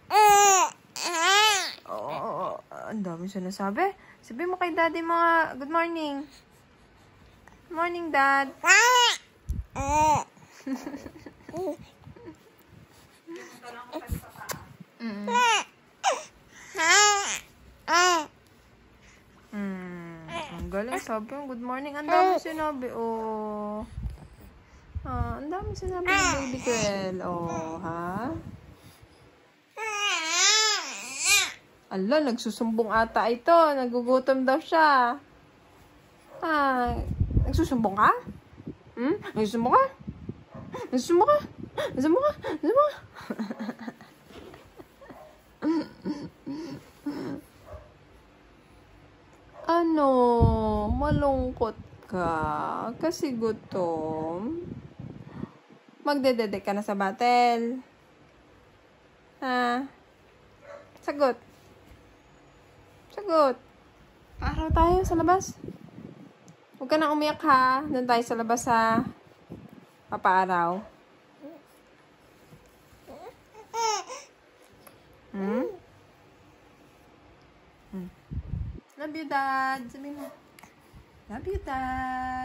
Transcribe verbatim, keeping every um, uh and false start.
Oh, ang dami sinasabi. Sabi mo kay daddy mga good morning. Morning, dad. Mm. Mm. Ang galing, sabi yung good morning. Ang dami sinabi. Oh. Ah, ang dami sinabi ng baby girl. Oh, ha? Ala, nagsusumbong ata ito. Nagugutom daw siya. Ah, nagsusumbong ka? Hmm? Nagsusumbong ka? Nagsusumbong ka? Nagsusumbong ka? Nagsusumbong ka? Ano? Malungkot ka? Kasi gutom? Magdedede ka na sa battle? Ha? Sagot. Sagot. Araw tayo sa labas. Huwag ka na umiyak ha. Doon tayo sa labas ha. Papaaraw. Hmm? Hmm. Love you, Dad. Sabihin mo. Love you, Dad.